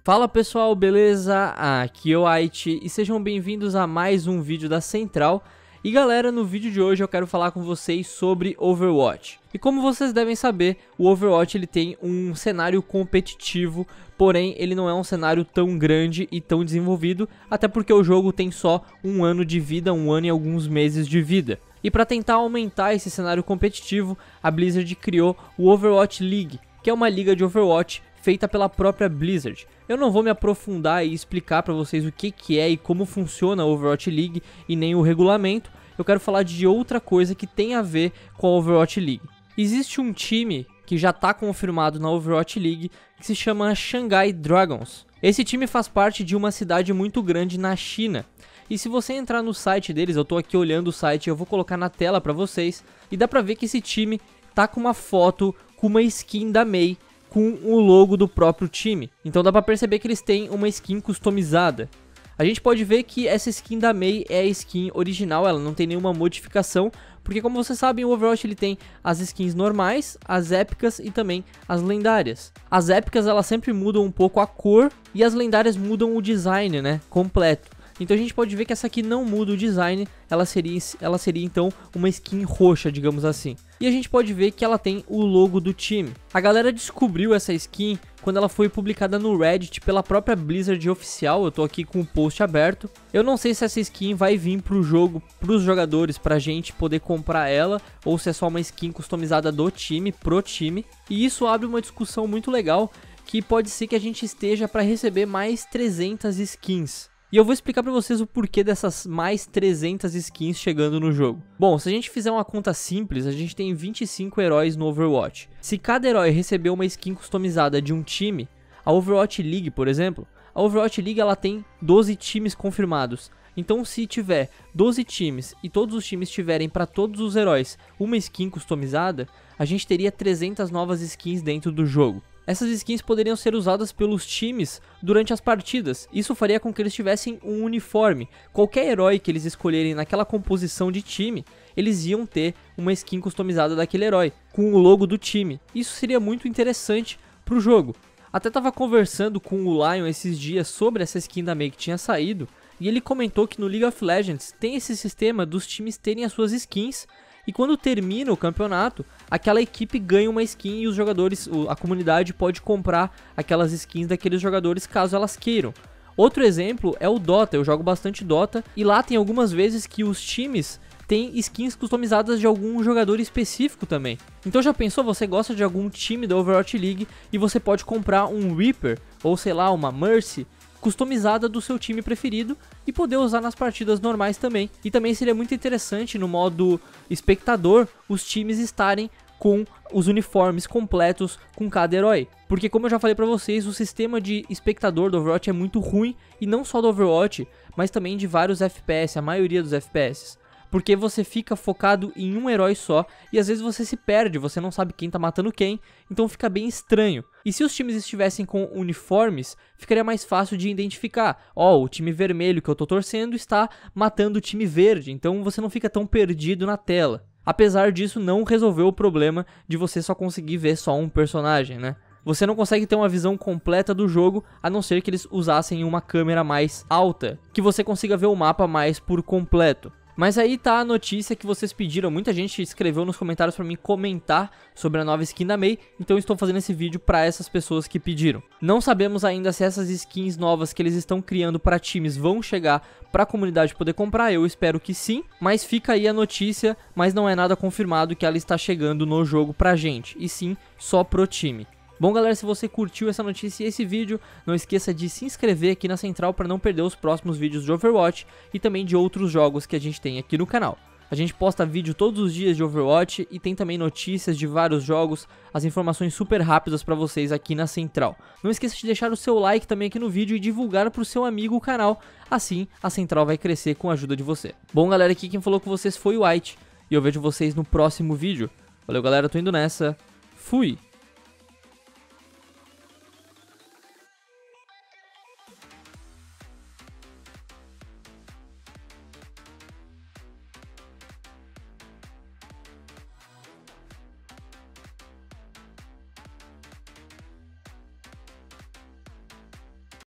Fala pessoal, beleza? Aqui é o White e sejam bem-vindos a mais um vídeo da Central. E galera, no vídeo de hoje eu quero falar com vocês sobre Overwatch. E como vocês devem saber, o Overwatch ele tem um cenário competitivo, porém ele não é um cenário tão grande e tão desenvolvido, até porque o jogo tem só um ano de vida, um ano e alguns meses de vida. E para tentar aumentar esse cenário competitivo, a Blizzard criou o Overwatch League, que é uma liga de Overwatch feita pela própria Blizzard. Eu não vou me aprofundar e explicar para vocês o que é e como funciona a Overwatch League e nem o regulamento. Eu quero falar de outra coisa que tem a ver com a Overwatch League. Existe um time que já está confirmado na Overwatch League que se chama Shanghai Dragons. Esse time faz parte de uma cidade muito grande na China. E se você entrar no site deles, eu estou aqui olhando o site, eu vou colocar na tela para vocês. E dá para ver que esse time tá com uma foto com uma skin da Mei, com o logo do próprio time. Então dá pra perceber que eles têm uma skin customizada. A gente pode ver que essa skin da Mei é a skin original, ela não tem nenhuma modificação, porque como vocês sabem, o Overwatch ele tem as skins normais, as épicas e também as lendárias. As épicas elas sempre mudam um pouco a cor e as lendárias mudam o design, né, completo. Então a gente pode ver que essa aqui não muda o design, ela seria então uma skin roxa, digamos assim. E a gente pode ver que ela tem o logo do time. A galera descobriu essa skin quando ela foi publicada no Reddit pela própria Blizzard oficial. Eu tô aqui com o post aberto. Eu não sei se essa skin vai vir pro jogo, pros jogadores, pra gente poder comprar ela, ou se é só uma skin customizada do time, pro time. E isso abre uma discussão muito legal, que pode ser que a gente esteja para receber mais 300 skins. E eu vou explicar pra vocês o porquê dessas mais 300 skins chegando no jogo. Bom, se a gente fizer uma conta simples, a gente tem 25 heróis no Overwatch. Se cada herói receber uma skin customizada de um time, a Overwatch League, por exemplo, a Overwatch League ela tem 12 times confirmados. Então se tiver 12 times e todos os times tiverem para todos os heróis uma skin customizada, a gente teria 300 novas skins dentro do jogo. Essas skins poderiam ser usadas pelos times durante as partidas. Isso faria com que eles tivessem um uniforme. Qualquer herói que eles escolherem naquela composição de time, eles iam ter uma skin customizada daquele herói, com o logo do time. Isso seria muito interessante para o jogo. Até estava conversando com o Lion esses dias sobre essa skin da Mei que tinha saído, e ele comentou que no League of Legends tem esse sistema dos times terem as suas skins, e quando termina o campeonato, aquela equipe ganha uma skin e os jogadores, a comunidade pode comprar aquelas skins daqueles jogadores caso elas queiram. Outro exemplo é o Dota, eu jogo bastante Dota e lá tem algumas vezes que os times têm skins customizadas de algum jogador específico também. Então já pensou, você gosta de algum time da Overwatch League e você pode comprar um Reaper ou sei lá, uma Mercy customizada do seu time preferido e poder usar nas partidas normais também. E também seria muito interessante no modo espectador os times estarem com os uniformes completos com cada herói. Porque como eu já falei pra vocês, o sistema de espectador do Overwatch é muito ruim, e não só do Overwatch, mas também de vários FPS, a maioria dos FPS. Porque você fica focado em um herói só e às vezes você se perde, você não sabe quem tá matando quem, então fica bem estranho. E se os times estivessem com uniformes, ficaria mais fácil de identificar. Ó, o time vermelho que eu tô torcendo está matando o time verde, então você não fica tão perdido na tela. Apesar disso, não resolveu o problema de você só conseguir ver só um personagem, né? Você não consegue ter uma visão completa do jogo, a não ser que eles usassem uma câmera mais alta, que você consiga ver o mapa mais por completo. Mas aí tá a notícia que vocês pediram, muita gente escreveu nos comentários pra mim comentar sobre a nova skin da Mei, então eu estou fazendo esse vídeo pra essas pessoas que pediram. Não sabemos ainda se essas skins novas que eles estão criando pra times vão chegar pra comunidade poder comprar, eu espero que sim, mas fica aí a notícia, mas não é nada confirmado que ela está chegando no jogo pra gente, e sim só pro time. Bom galera, se você curtiu essa notícia e esse vídeo, não esqueça de se inscrever aqui na Central para não perder os próximos vídeos de Overwatch e também de outros jogos que a gente tem aqui no canal. A gente posta vídeo todos os dias de Overwatch e tem também notícias de vários jogos, as informações super rápidas para vocês aqui na Central. Não esqueça de deixar o seu like também aqui no vídeo e divulgar para o seu amigo o canal, assim a Central vai crescer com a ajuda de você. Bom galera, aqui quem falou com vocês foi o White e eu vejo vocês no próximo vídeo. Valeu galera, tô indo nessa, fui!